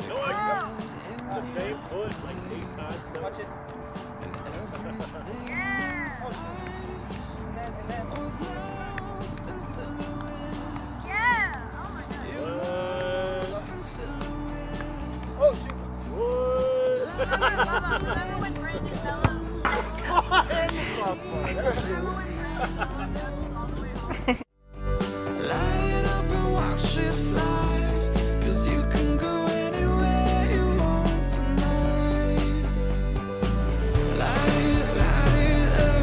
No, I got the same foot like 8 times. So. Watch it. Yeah. Yeah. Oh my God. Oh shoot. Remember when Brandon fell out? And the crossbar. Remember when Brandon all the way home? Light up and watch it fly, 'cause you can go anywhere you want tonight. Light it up.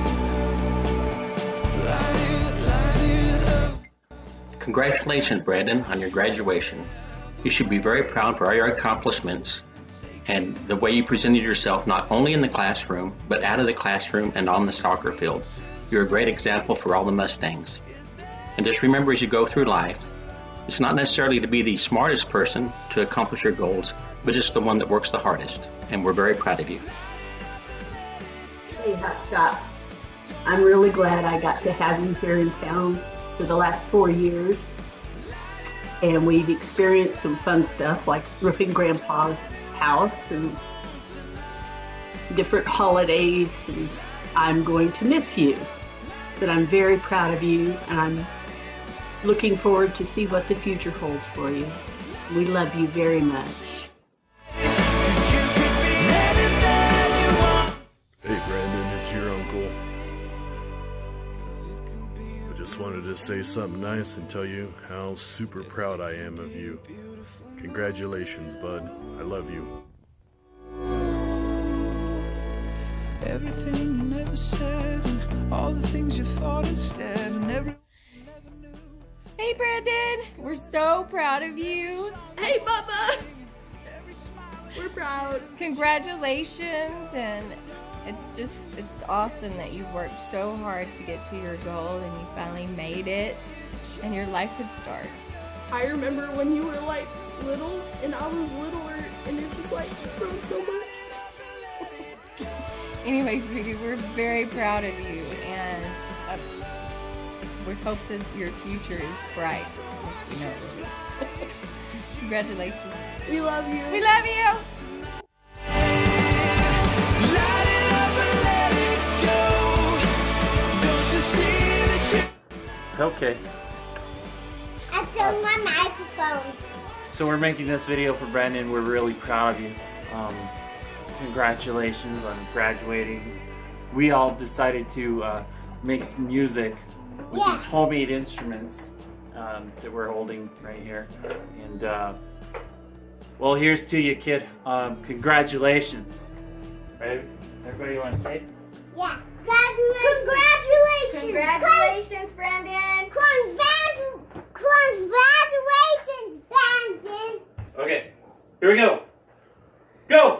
Light it up. Congratulations, Brandon, on your graduation. You should be very proud for all your accomplishments and the way you presented yourself not only in the classroom, but out of the classroom and on the soccer field. You're a great example for all the Mustangs. And just remember as you go through life, it's not necessarily to be the smartest person to accomplish your goals, but just the one that works the hardest. And we're very proud of you. Hey, Hot Shot. I'm really glad I got to have you here in town for the last 4 years. And we've experienced some fun stuff like roofing Grandpa's house and different holidays. And I'm going to miss you. But I'm very proud of you, and I'm looking forward to see what the future holds for you. We love you very much. Hey Brandon, it's your uncle. I just wanted to say something nice and tell you how super proud I am of you. Congratulations, bud. I love you. Everything you never said, and all the things you thought instead, and everyone you never knew. Hey Brandon, we're so proud of you. Hey Bubba! We're proud. Congratulations, and it's awesome that you've worked so hard to get to your goal and you finally made it and your life could start. I remember when you were like little and I was littler, and it's just like you've grown so much. Anyway, sweetie, we're very proud of you, and we hope that your future is bright. You know it will be. Congratulations. We love you. We love you. Light it up and let it go. Don't you see that you Okay, That's on my microphone. so we're making this video for Brandon. We're really proud of you. Congratulations on graduating. We all decided to make some music with these homemade instruments that we're holding right here. And well, here's to you, kid. Congratulations. Right? Everybody want to say it? Yeah. Congratulations. Congratulations, Brandon. Congratulations, Brandon. Okay, here we go. Go!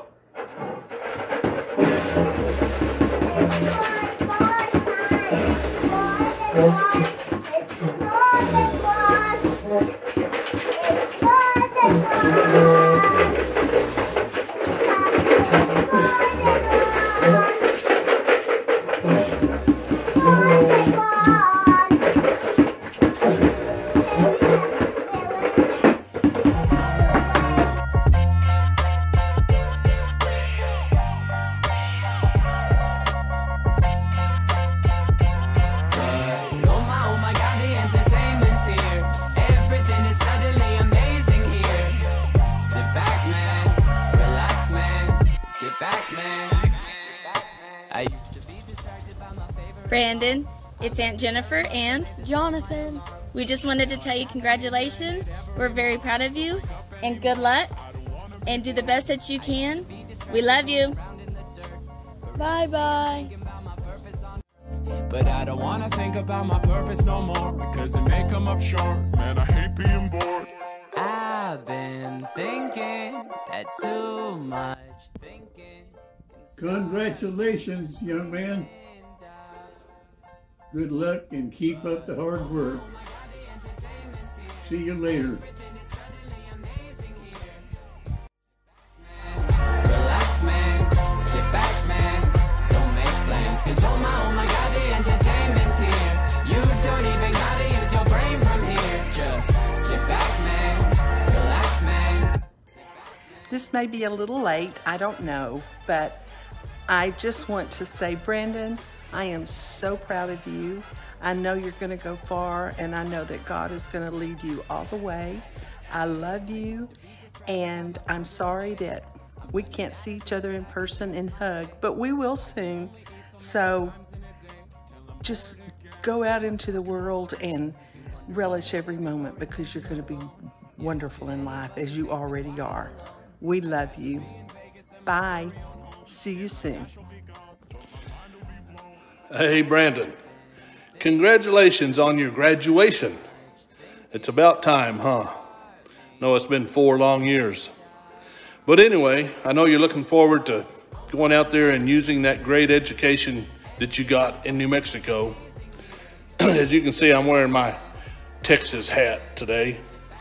Brandon, it's Aunt Jennifer and Jonathan. we just wanted to tell you congratulations. We're very proud of you and good luck and do the best that you can. We love you. Bye bye. But I don't wanna think about my purpose no more, because it may come up short. Man, I hate being bored. I've been thinking that too much thinking. Congratulations, young man. Good luck and keep up the hard work. See you later. Relax, man. Sit back, man. Don't make plans, 'cause oh my God, the entertainment's here. You don't even gotta use your brain from here. Just sit back, man. Relax, man. this may be a little late, I don't know, but I just want to say, Brandon, I am so proud of you. I know you're going to go far, and I know that God is going to lead you all the way. I love you, and I'm sorry that we can't see each other in person and hug, but we will soon. So just go out into the world and relish every moment, because you're going to be wonderful in life, as you already are. We love you. Bye. See you soon. Hey, Brandon. Congratulations on your graduation. It's about time, huh? No, it's been 4 long years. But anyway, I know you're looking forward to going out there and using that great education that you got in New Mexico. As you can see, I'm wearing my Texas hat today.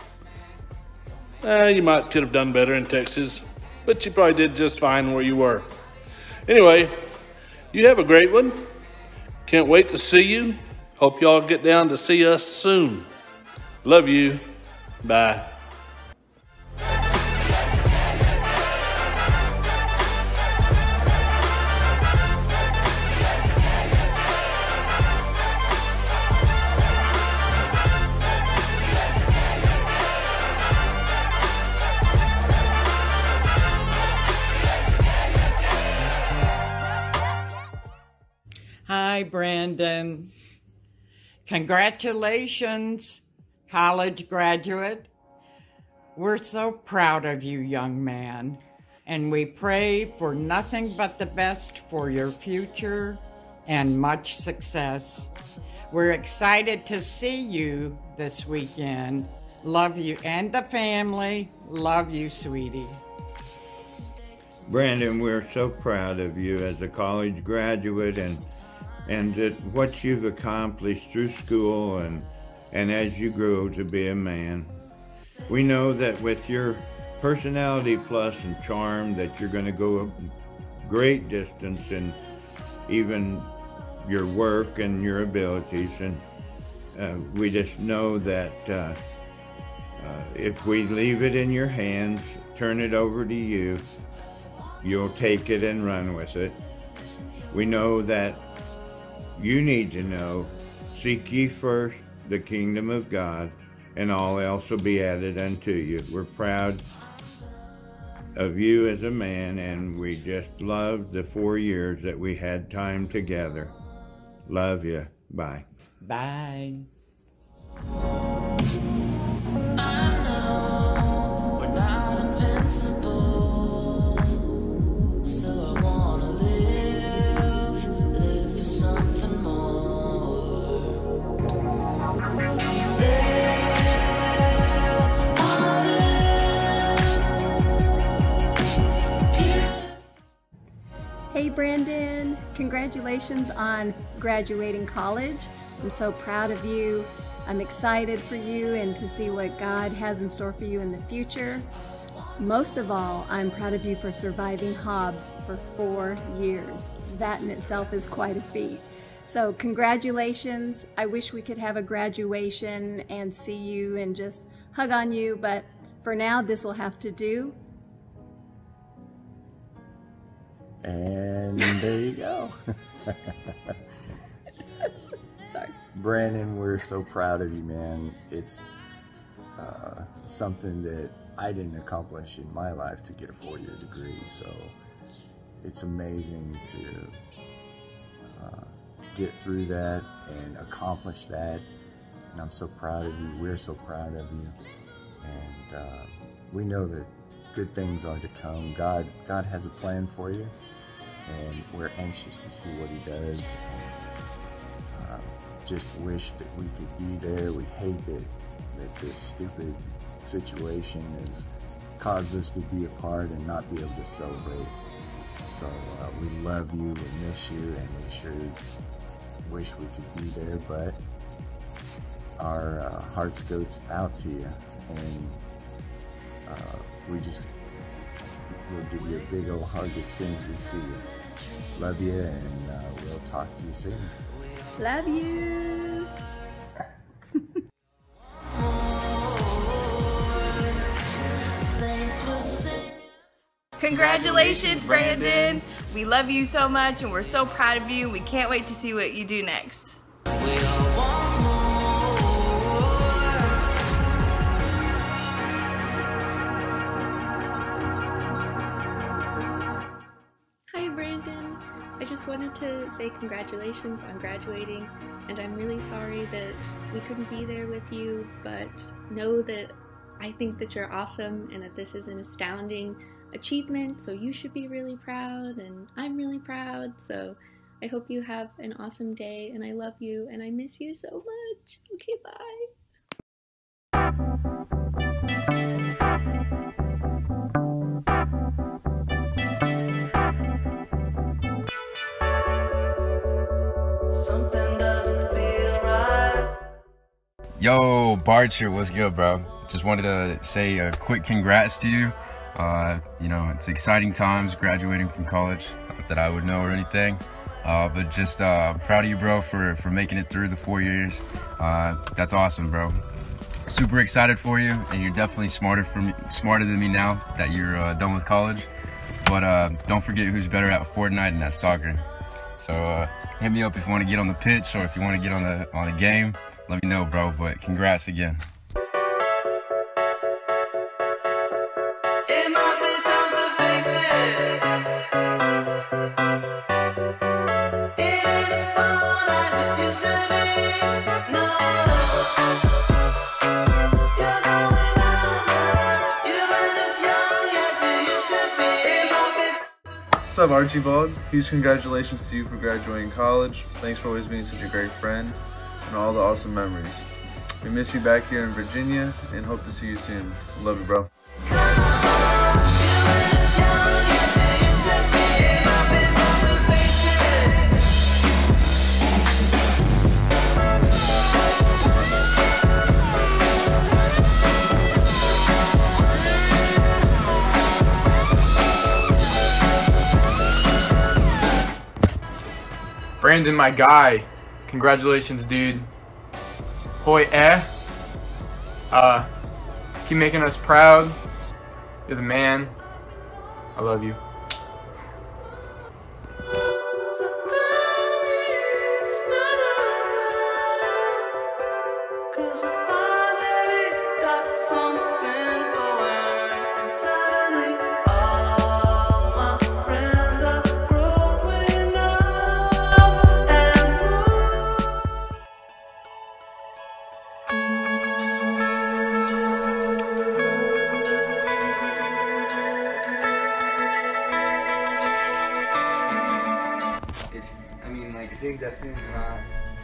You could have done better in Texas, but you probably did just fine where you were. Anyway, you have a great one. Can't wait to see you. Hope y'all get down to see us soon. Love you. Bye. Hi, Brandon. Congratulations, college graduate. We're so proud of you, young man, and we pray for nothing but the best for your future and much success. We're excited to see you this weekend. Love you and the family. Love you, sweetie. Brandon, we're so proud of you as a college graduate and what you've accomplished through school and as you grow to be a man. We know that with your personality plus and charm that you're going to go a great distance in even your work and your abilities, and we just know that if we leave it in your hands, turn it over to you, you'll take it and run with it. We know that you need to know, seek ye first the kingdom of God, and all else will be added unto you. We're proud of you as a man, and we just love the 4 years that we had time together. Love you. Bye. Bye. Hey Brandon, congratulations on graduating college. I'm so proud of you. I'm excited for you and to see what God has in store for you in the future. Most of all, I'm proud of you for surviving Hobbs for 4 years. That in itself is quite a feat. So congratulations. I wish we could have a graduation and see you and just hug on you, but for now this will have to do. And there you go. Sorry. Brandon, we're so proud of you, man. It's something that I didn't accomplish in my life to get a 4-year degree, so it's amazing to get through that and accomplish that, and I'm so proud of you. We're so proud of you, and we know that good things are to come. God has a plan for you, and we're anxious to see what he does, and just wish that we could be there. We hate that this stupid situation has caused us to be apart and not be able to celebrate. So we love you, we miss you, and we sure wish we could be there, but our hearts go out to you, and we'll give you a big old hug as soon as we see you. Love you, and we'll talk to you soon. Love you. Congratulations, Brandon. We love you so much and we're so proud of you. We can't wait to see what you do next. Hi, Brandon. I just wanted to say congratulations on graduating, and I'm really sorry that we couldn't be there with you, but know that I think that you're awesome and that this is an astounding achievement, so you should be really proud, and I'm really proud, so I hope you have an awesome day, and I love you, and I miss you so much. Okay, bye. Yo, Barcher, what's good, bro? Just wanted to say a quick congrats to you. You know, it's exciting times graduating from college. Not that I would know or anything, but just proud of you, bro, for making it through the 4 years. That's awesome, bro. Super excited for you, and you're definitely smarter than me now that you're done with college. But don't forget who's better at Fortnite and at soccer. So hit me up if you want to get on the pitch or if you want to get on the game. Let me know, bro. But congrats again. What's up, Archibald? Huge congratulations to you for graduating college. Thanks for always being such a great friend and all the awesome memories. We miss you back here in Virginia and hope to see you soon. Love you, bro. Brandon, my guy, congratulations, dude. Hoi keep making us proud. You're the man. I love you. I think that seems hot.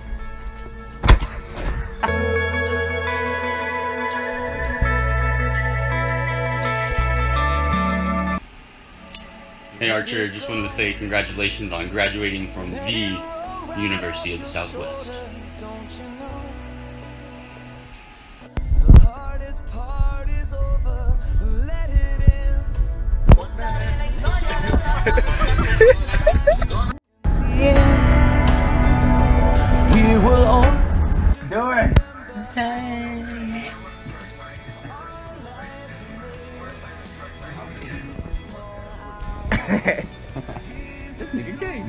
Hey Archer, just wanted to say congratulations on graduating from the University of the Southwest. We will all do it. This nigga gay.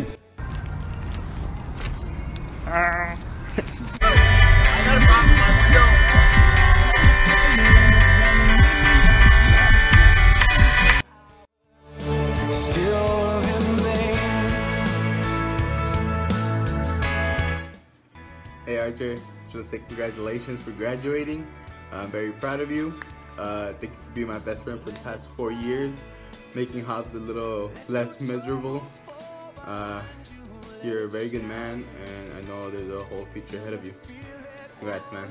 Hey Archer, just want to say congratulations for graduating. I'm very proud of you. Thank you for being my best friend for the past 4 years, making Hobbs a little less miserable. You're a very good man, and I know there's a whole future ahead of you. Congrats, man.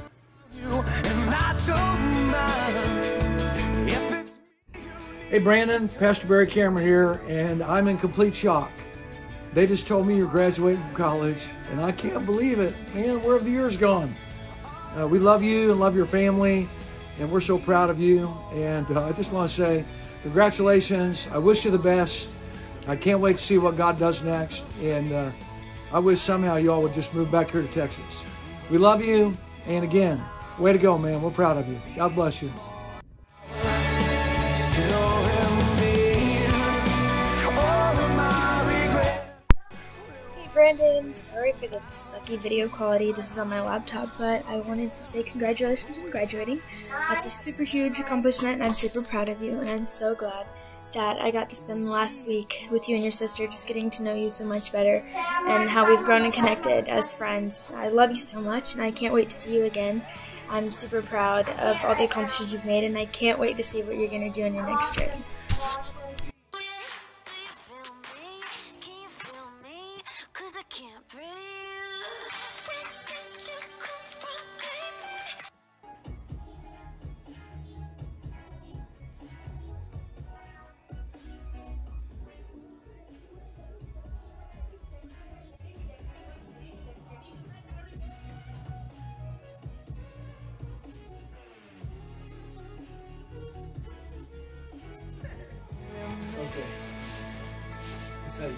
Hey Brandon, Pastor Barry Cameron here, and I'm in complete shock. They just told me you're graduating from college, and I can't believe it. Man, where have the years gone? We love you and love your family, and we're so proud of you. And I just want to say congratulations. I wish you the best. I can't wait to see what God does next. And I wish somehow you all would just move back here to Texas. We love you, and again, way to go, man. We're proud of you. God bless you. Still in me. for the sucky video quality. This is on my laptop, but I wanted to say congratulations on graduating. That's a super huge accomplishment, and I'm super proud of you, and I'm so glad that I got to spend the last week with you and your sister, just getting to know you so much better, and how we've grown and connected as friends. I love you so much, and I can't wait to see you again. I'm super proud of all the accomplishments you've made, and I can't wait to see what you're going to do on your next journey. Okay. That's how you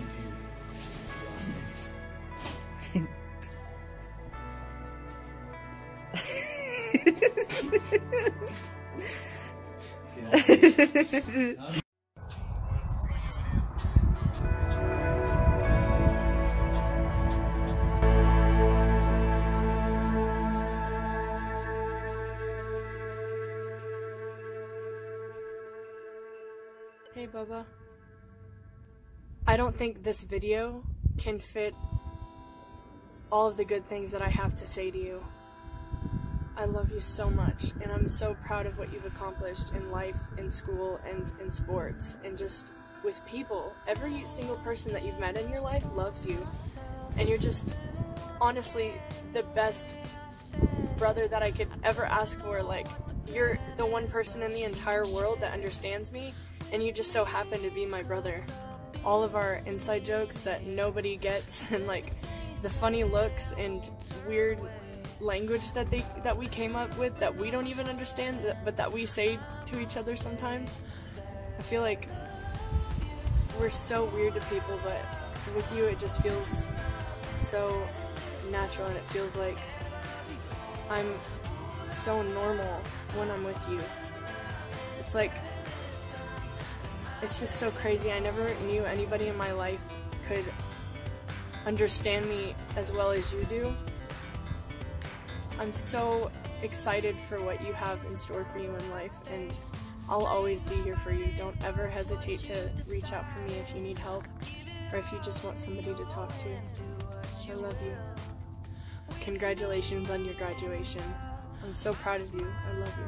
do. Hey Bubba, I don't think this video can fit all of the good things that I have to say to you. I love you so much, and I'm so proud of what you've accomplished in life, in school, and in sports, and just with people. Every single person that you've met in your life loves you, and you're just honestly the best brother that I could ever ask for. Like, you're the one person in the entire world that understands me, and you just so happen to be my brother. All of our inside jokes that nobody gets, and like the funny looks and weird language that we came up with that we don't even understand, but that we say to each other sometimes. I feel like we're so weird to people, but with you it just feels so natural, and it feels like I'm so normal when I'm with you. It's like, it's just so crazy. I never knew anybody in my life could understand me as well as you do. I'm so excited for what you have in store for you in life, and I'll always be here for you. Don't ever hesitate to reach out for me if you need help, or if you just want somebody to talk to. I love you. Congratulations on your graduation. I'm so proud of you. I love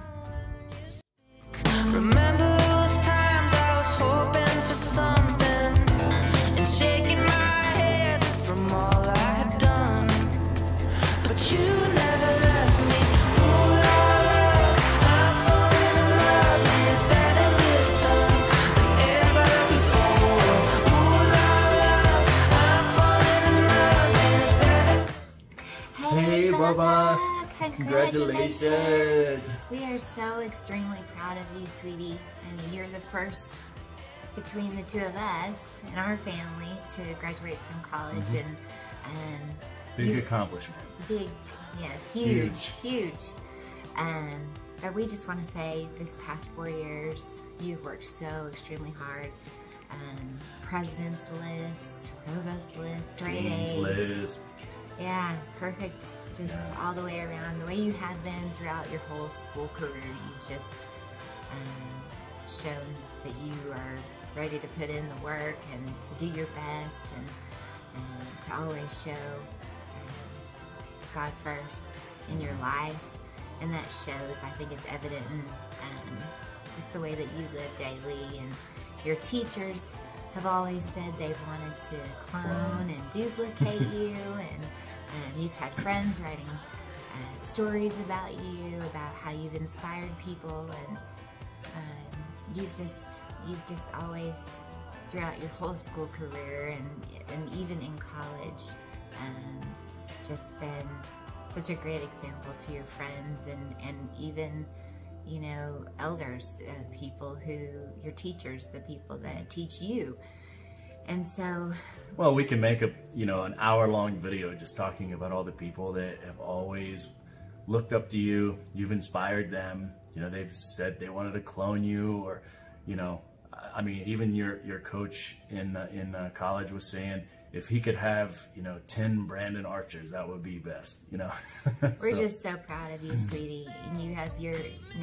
you. Remember those times I was hoping for something and shaking my head from all I had done, but you never left me. Ooh, love, I'm falling in love, and it's better this time than ever before. Ooh, love, I'm falling in love, and it's better. Hey, Bubba. Congratulations. We are so extremely proud of you, sweetie. I mean, you're the first between the two of us and our family to graduate from college, and Big accomplishment. Big, yes, huge. But we just want to say, this past 4 years, you've worked so extremely hard. President's list, provost list, straight A's. List. Yeah, perfect. Just all the way around. The way you have been throughout your whole school career, you've just shown that you are ready to put in the work and to do your best, and to always show God first in your life. And that shows, I think it's evident in just the way that you live daily. And your teachers have always said they've wanted to clone and duplicate you, and you've had friends writing stories about you, about how you've inspired people, and you've just always, throughout your whole school career and even in college, just been such a great example to your friends and even, you know, elders, people who, your teachers, the people that teach you. And so, well, we can make an hour-long video just talking about all the people that have always looked up to you. You've inspired them. You know, they've said they wanted to clone you, or, you know, I mean, even your coach in college was saying if he could have, 10 Brandon Archers, that would be best, We're just so proud of you, sweetie. And you'll have your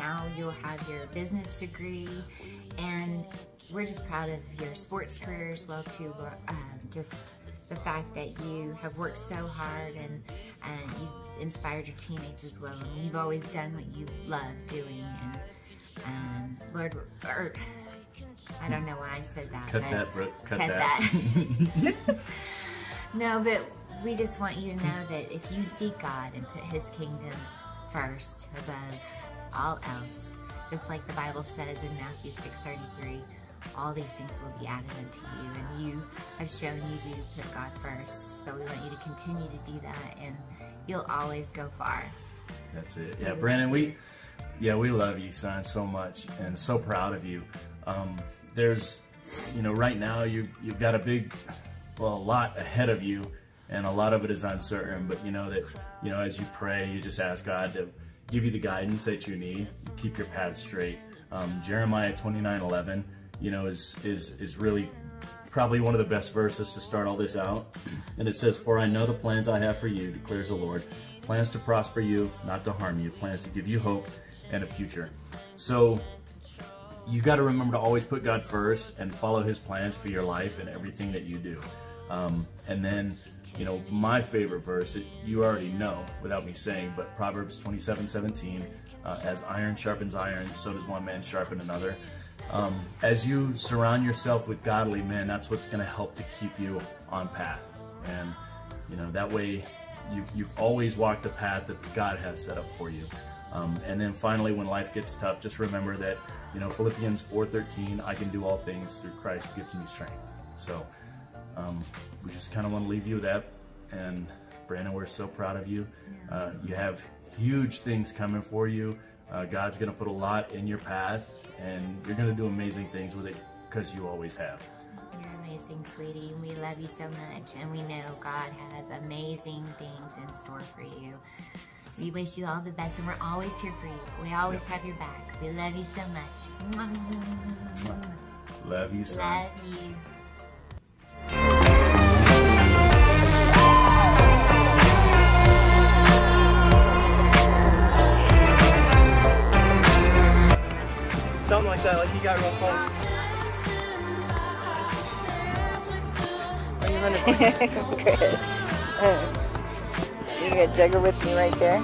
business degree, and we're just proud of your sports career as well too. Just the fact that you have worked so hard and you've inspired your teammates as well. And you've always done what you love doing. And Lord, I don't know why I said that. Cut that, Brooke. Cut that. No, but we just want you to know that if you seek God and put His kingdom first above all else, just like the Bible says in Matthew 6:33, all these things will be added unto you. And you have shown you do put God first, but we want you to continue to do that, and you'll always go far. That's it. Yeah, Brandon, we love you, son, so much, and so proud of you. There's, right now you've got a lot ahead of you, and a lot of it is uncertain, but as you pray, you just ask God to give you the guidance that you need, keep your path straight. Jeremiah 29:11, is really probably one of the best verses to start all this out. And it says, "For I know the plans I have for you, declares the Lord, plans to prosper you, not to harm you, plans to give you hope and a future." So you got to remember to always put God first and follow His plans for your life and everything that you do. And then, my favorite verse, you already know without me saying, but Proverbs 27:17, as iron sharpens iron, so does one man sharpen another. As you surround yourself with godly men, that's what's going to help to keep you on path. And, that way you've always walked the path that God has set up for you. And then finally, when life gets tough, just remember that, Philippians 4:13, I can do all things through Christ who gives me strength. So we just kind of want to leave you with that. And Brandon, we're so proud of you. You have huge things coming for you. God's going to put a lot in your path, and you're going to do amazing things with it because you always have. You're amazing, sweetie. We love you so much, and we know God has amazing things in store for you. We wish you all the best, and we're always here for you. We always have your back. We love you so much. Love you, son. Love you. Something like that, like you got real close. Are you running? Good. You got Jugger with me right there.